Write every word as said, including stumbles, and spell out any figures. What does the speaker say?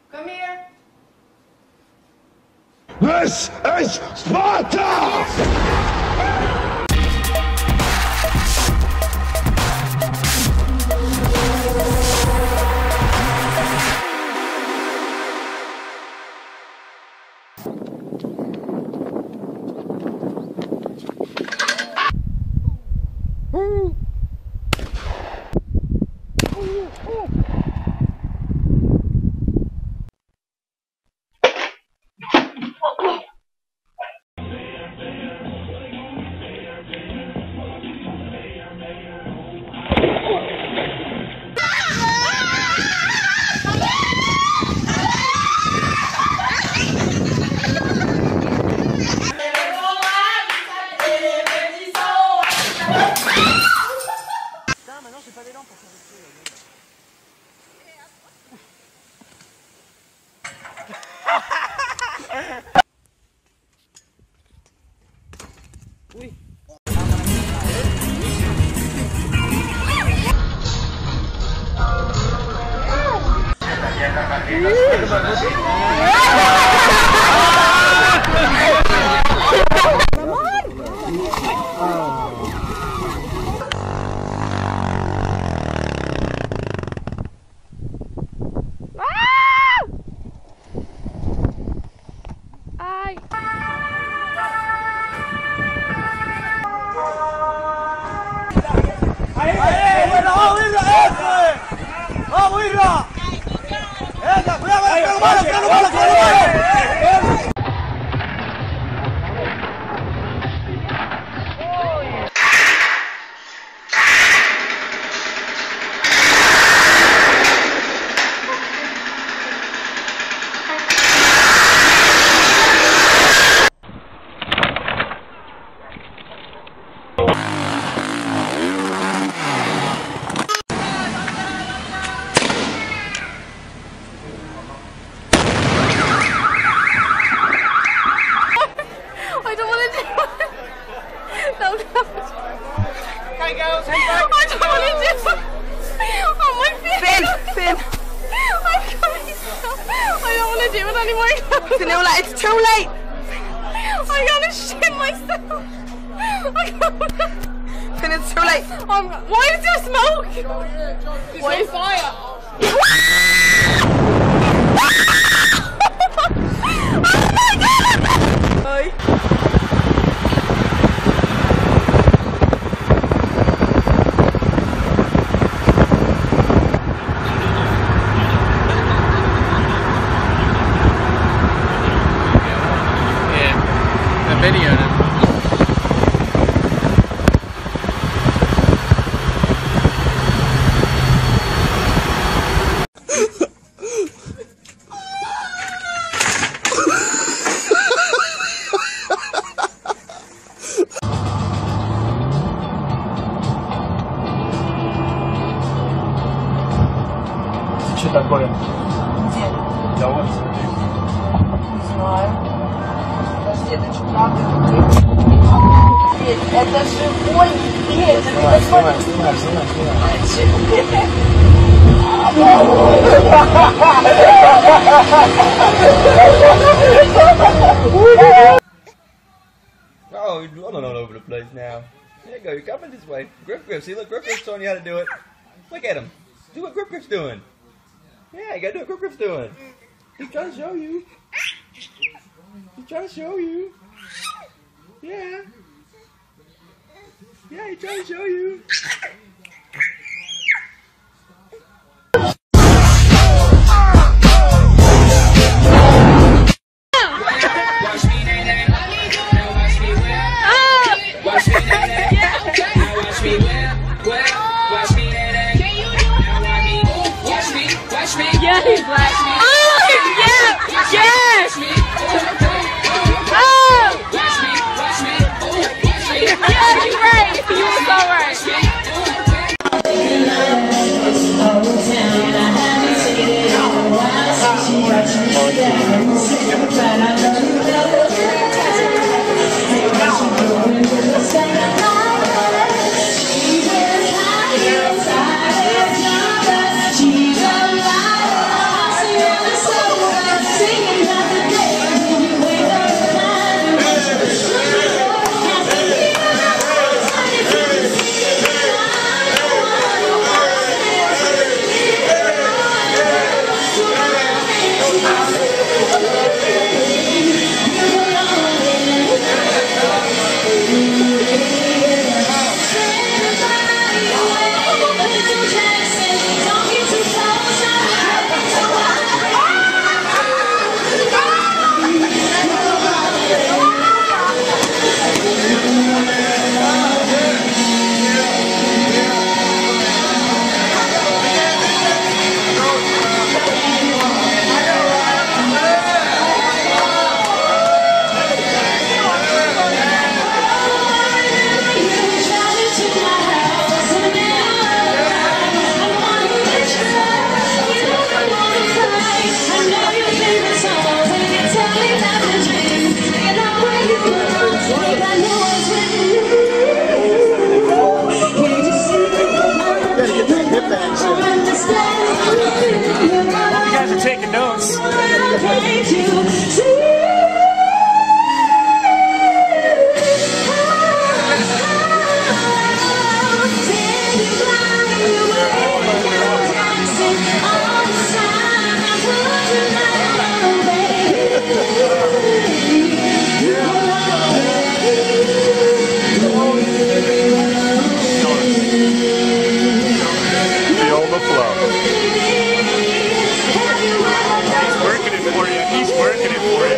Come here. This is Sparta! Oui. ¡Vamos, Irra! ¡Venga, cuidado, cuidado, malo, cuidado, malo, cuidado! Anymore. Like, it's too late. I gotta shit myself. I gotta... Finn, it's too late. Um, why is there smoke? It's why is fire? Oh my god! Hi. Video now. Что такое? Где? Да вот. Не знаю. Подожди, это что, правда? Нет, это живой медведь. Снимай, снимай, снимай, снимай, снимай. Oh, you're running all over the place now. There you go, you're coming this way. Griff Griff, see, look, Griff Griff's showing you how to do it. Look at him. Do what Griff Griff's doing. Yeah, you gotta do what Griff Griff's doing. He's trying to show you. He's trying to show you. Yeah. Yeah, he's trying to show you. Yeah, he's black. Oh, yeah, yes. Oh, yeah, you're right. You were so right. for taking notes. Feel the flow. He's working it for you. He's working it for you.